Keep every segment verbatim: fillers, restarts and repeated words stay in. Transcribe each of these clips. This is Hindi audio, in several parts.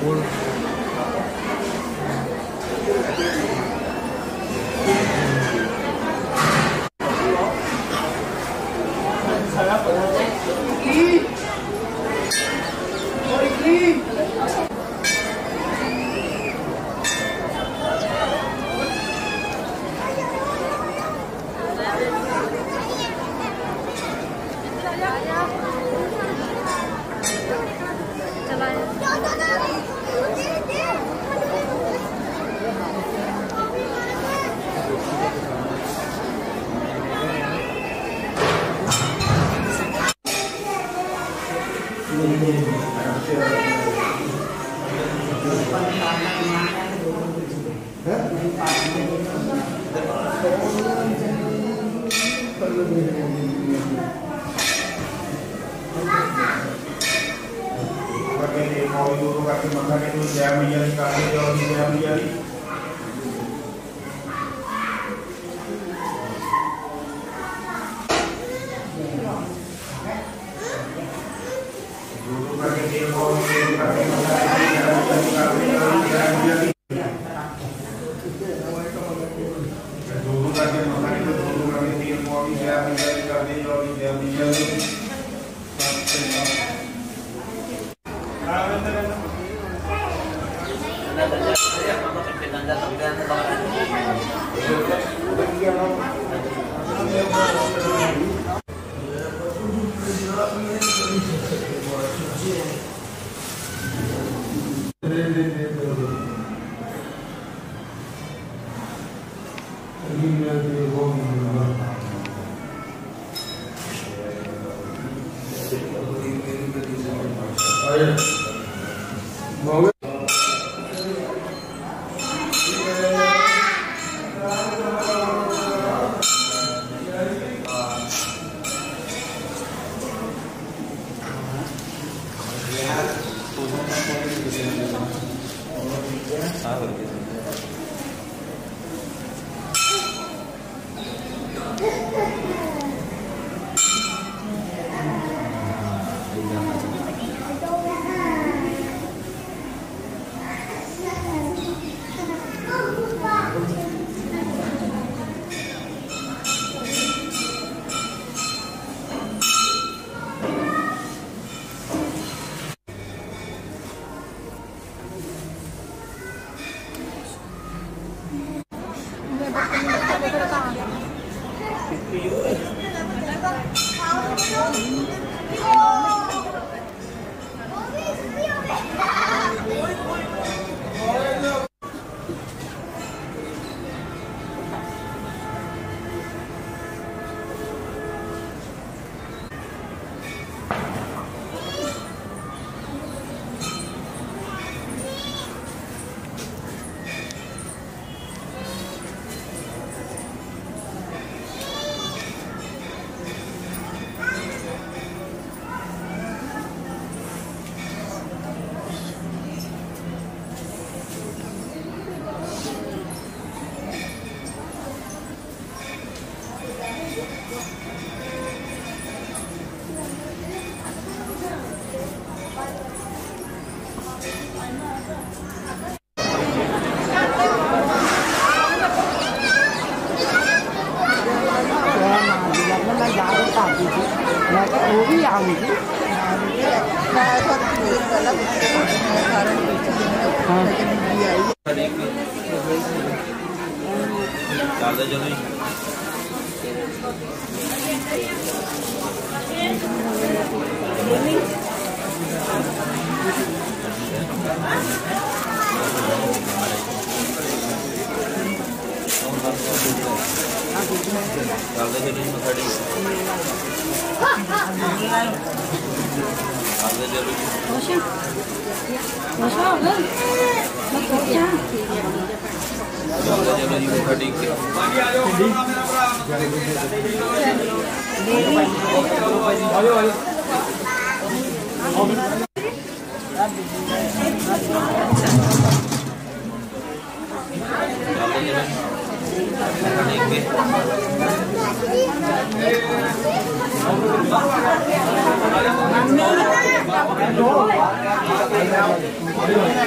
Hãy subscribe cho kênh Ghiền Mì Gõ để không bỏ lỡ những video hấp dẫn।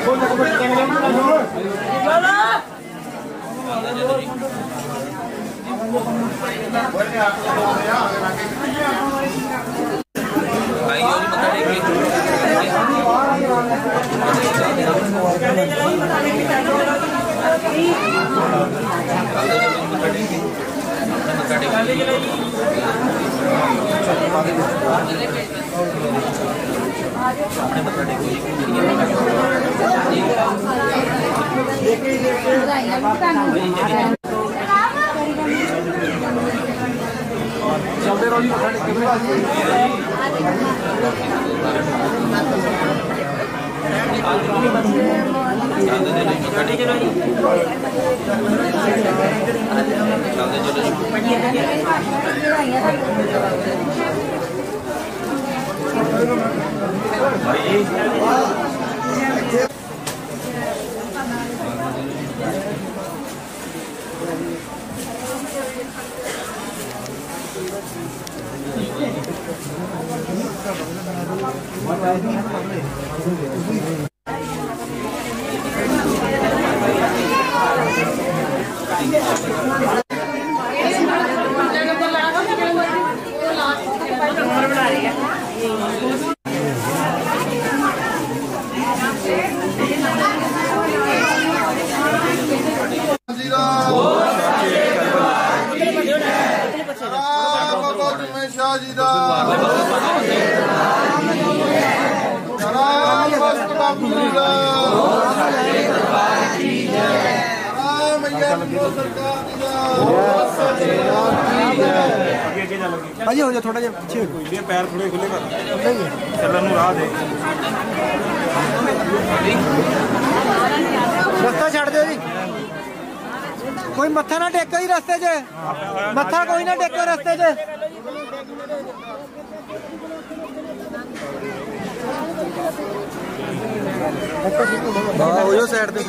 चलते रहो जी भाजी हो जा थोड़ा जा पीछे कोई पैर थोड़े खुले कर चलन नु राह दे रास्ता छड़ दे जी कोई मत्था ना टेको ही रास्ते च मत्था कोई ना टेको रास्ते च हां ओयो साइड ते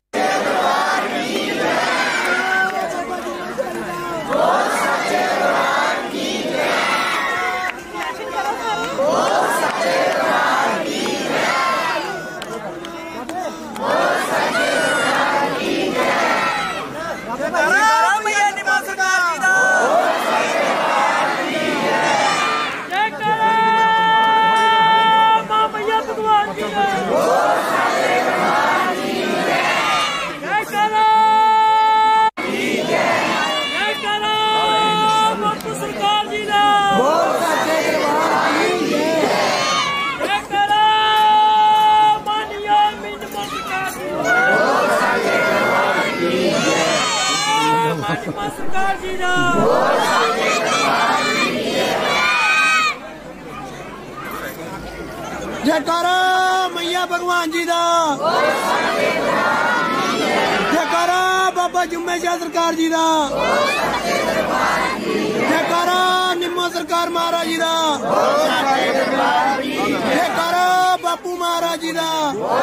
जयकारा मैया भगवान जी दा जयकारा बाबा जुम्मे शाह सरकार जी दा जयकारा निम्मो सरकार महाराज जी दा जयकारा बापू महाराज जी दा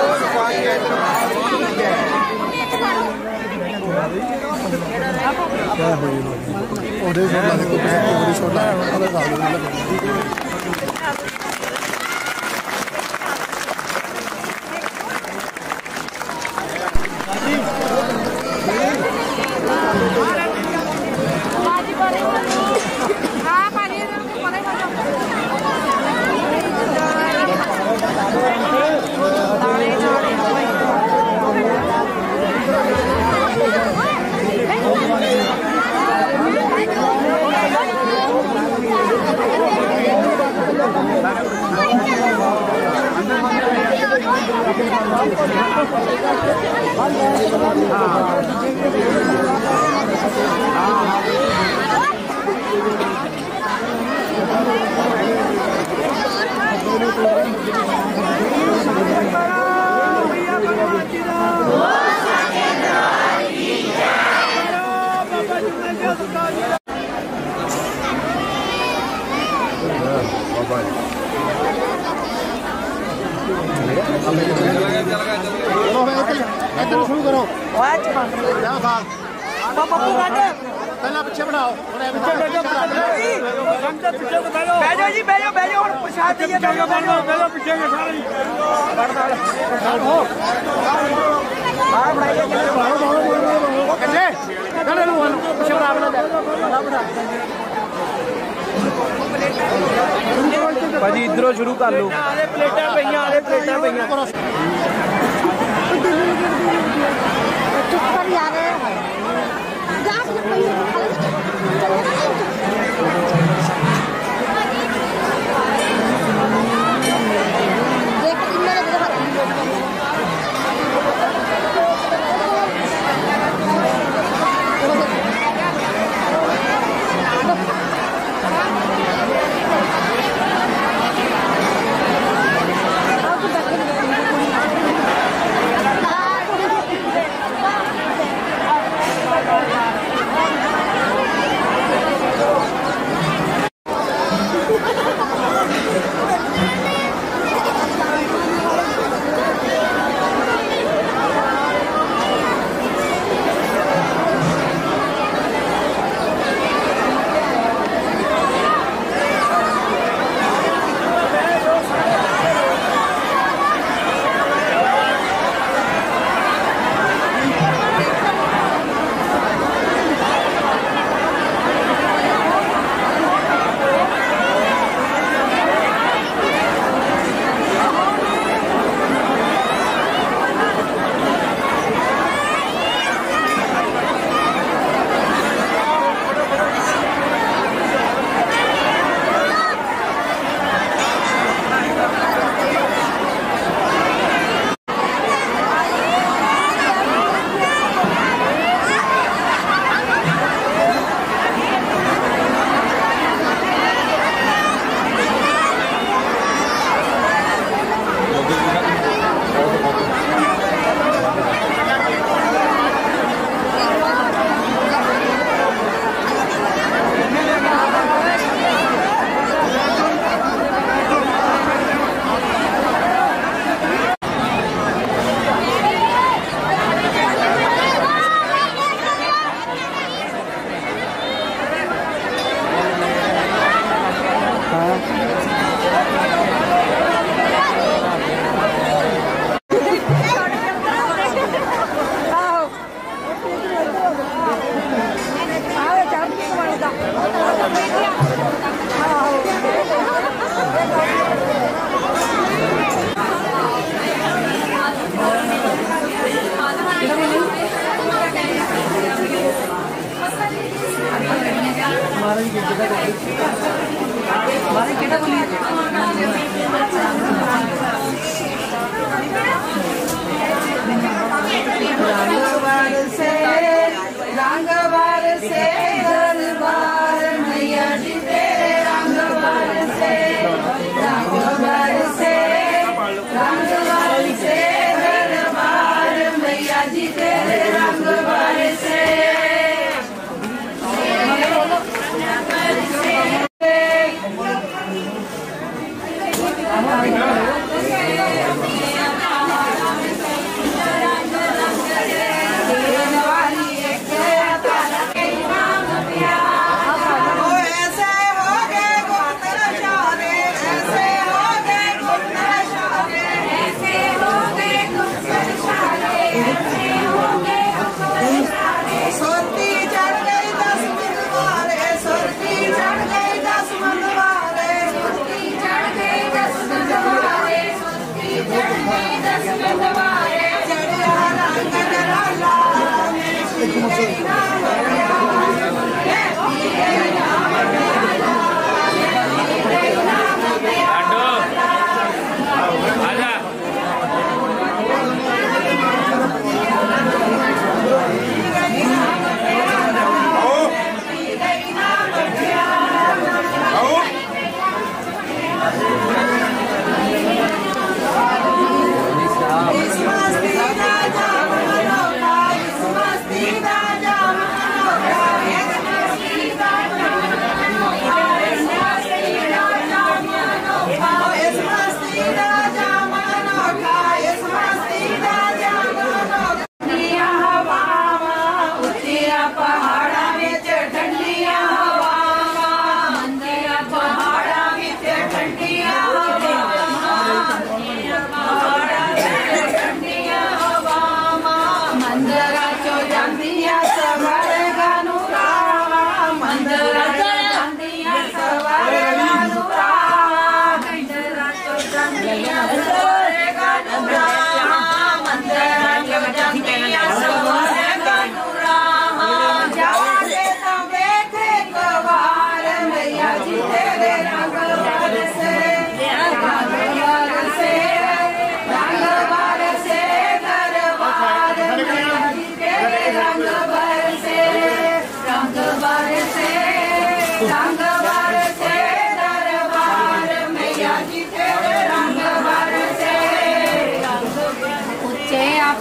शुरू करो पहला पीछे बढ़ाओ बैठो जी बैठो बैठो प्रसाद दीजिए बैठो पीछे भाजी इधरों शुरू कर लो। प्लेटा पईयां आले प्लेटा पईयां चुप कर यार जा के पईयां देख मेरे हाथ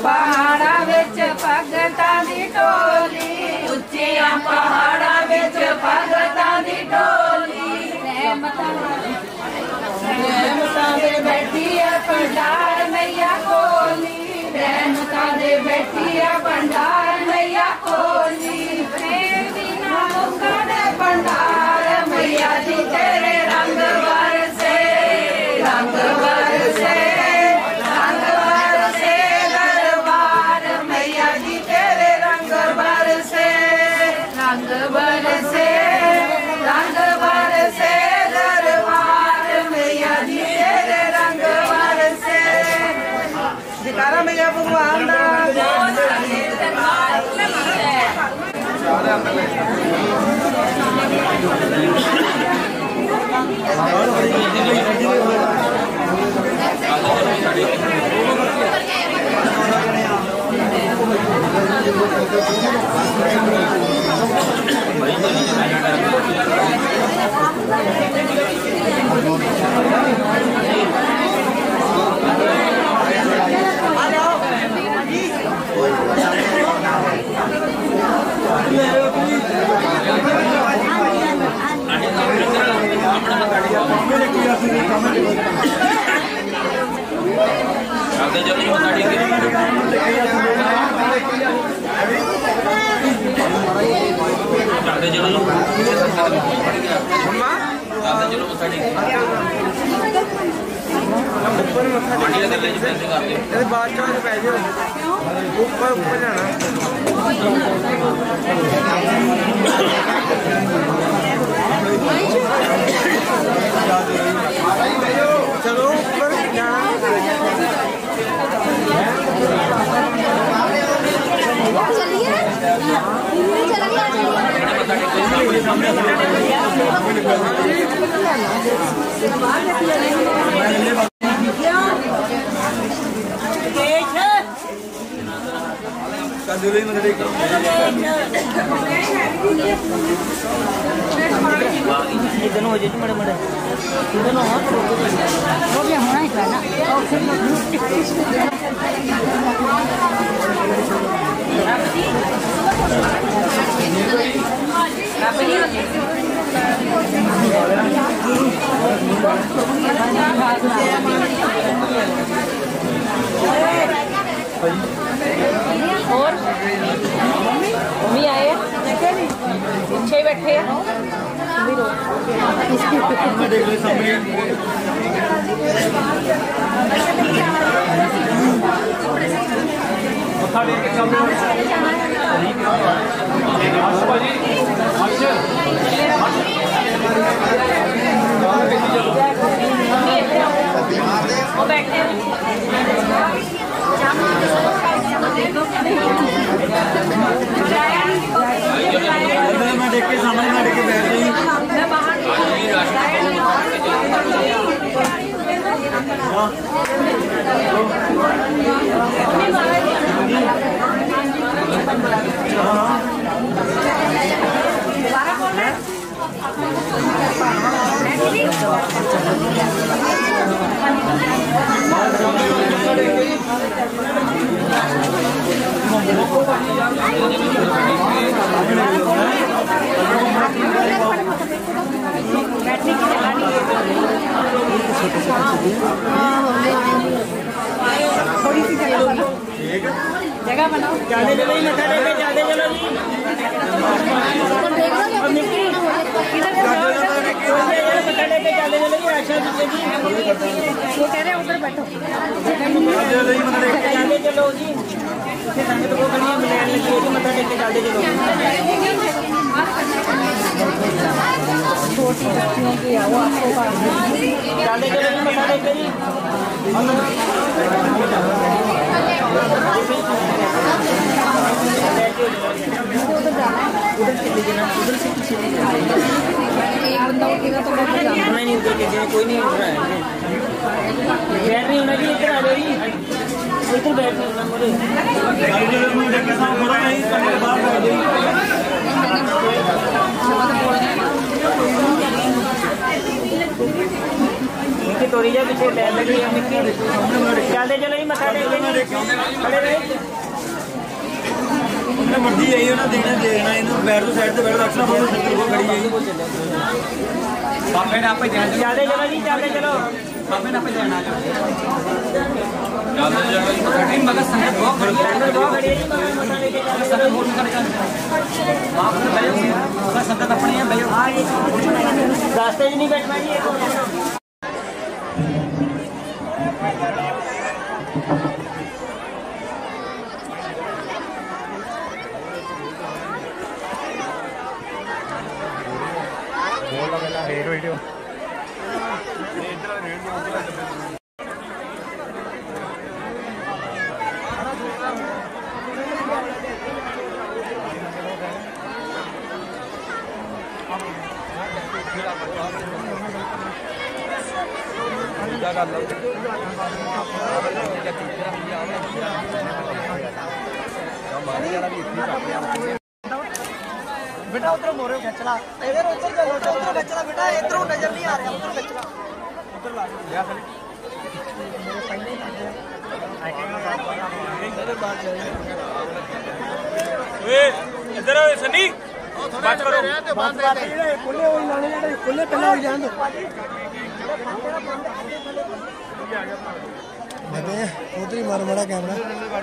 पहाड़ा विच भगतां दी टोली, उच्चियां पहाड़ा विच भगतां दी टोली, रहमतां रहमतां दे बैठी है भंडार मैया कोली, रहमतां दे बैठी है भंडार मैया कोली, प्रेम दी ना मुक्कड़ भंडार मैया जी तेरे रंग बरसे, रंग बरसे, रंग बरसे दरबार मैया जी तेरे रंग बरसे, रंग बरसे, रंग बरसे दरबार मैया जी तेरे रंग बरसे, जयकारा मैया भगवान दा बादशाह पै जाओ ऊपर ऊपर जाना चलो ऊपर जाना चलिए इधर हो जाए मड़े मड़े इधर हो हो गया होना ही पहला और मम्मी आए पीछे ही बैठे वो बैठे मैं देख के सामने मैं देख के बैठ गई थोड़ी सी जगह बनाओ जाने चलो जी मत्था टेके जाने चलो जी मत्था टेके जाने चलो जी आशा जी वो कह रहे उधर बैठो जाने चलो जी संगत को खड़ी मिलने लगी है मत्था टेके जाने चलो छोटी बच्चियों की आओ आपको जाने चलो जी मत्था टेके जी उधर से लीजिए ना उधर से पीछे एक बंदा उठेगा तो मैं नहीं उधर के कोई नहीं उठ रहा है बैठ नहीं होना जी इधर आ जाओ जी इधर बैठ नहीं होना मुझे निक्की तोरी जा पीछे बैठ लगी है निक्की क्या चलते चलो जी मत्था टेक खड़े रहे मर्जी आई ना देना देखना इन्हों बैठ तो साइड से बैठ रखना बहुत खड़ी है बाबे ने आप चलते चलो जी चलते चलो बाबे ने आप जाना मगर संगत बहुत खड़ी है बहुत खड़ी है जी मगर मत्था लेके संगत बहुत खड़ी संगत अपनी है भाई रास्ते में नहीं बैठना जी वीडियो बेटा उधर मोरे खिंचला इधर उधर चलो उधर खिंचला बेटा इधरों नजर नहीं आ रहा उधर खिंचला उधर ला गया खाली ओए इधर आओ सनी बात करो बात बात खुले होई लाने जेडे खुले पहला हो जान दो बे उधर ही मारो बड़ा कैमरा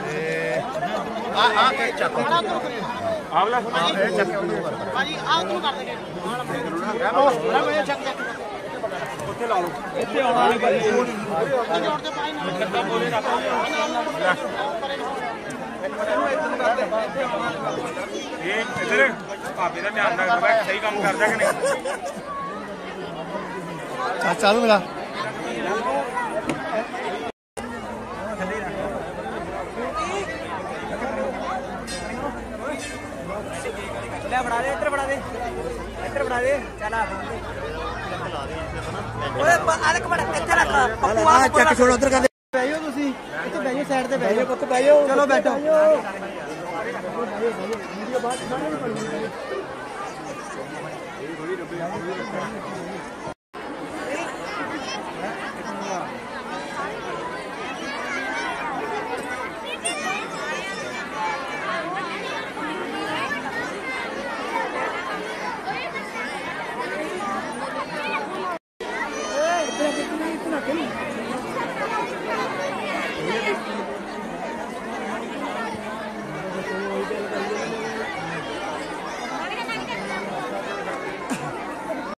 आ आ चक आवला चक भाई आ तू कर दे ओ मैं चक ਉੱਥੇ ਲਾ ਲਓ ਇੱਥੇ ਆਉਣਾ ਨਹੀਂ ਭਾਈ ਜੋੜ ਤੇ ਪਾਈ ਨਾ ਕਿੱਦਾਂ ਬੋਲੇ ਨਾ ਇਹ ਇਧਰ ਭਾਬੀ ਦਾ ਧਿਆਨ ਰੱਖਦਾ ਸਹੀ ਕੰਮ ਕਰਦਾ ਕਿ ਨਹੀਂ ਚਾਲੂ ਮੇਰਾ ले बढ़ा दे इधर बढ़ा दे इधर बढ़ा दे चला ओए अलग बढ़ा इधर रख पप्पू आ चेक छोड़ उधर कर दे बैठो ਤੁਸੀਂ ਇੱਥੇ ਬੈਠੋ ਸਾਈਡ ਤੇ ਬੈਠੋ ਪੁੱਤ ਬੈਠੋ ਚਲੋ ਬੈਠੋ ਵੀਡੀਓ ਬਾਅਦ ਬਣਾਉਣੀ ਪੜੂਗੀ इतना इतना इतना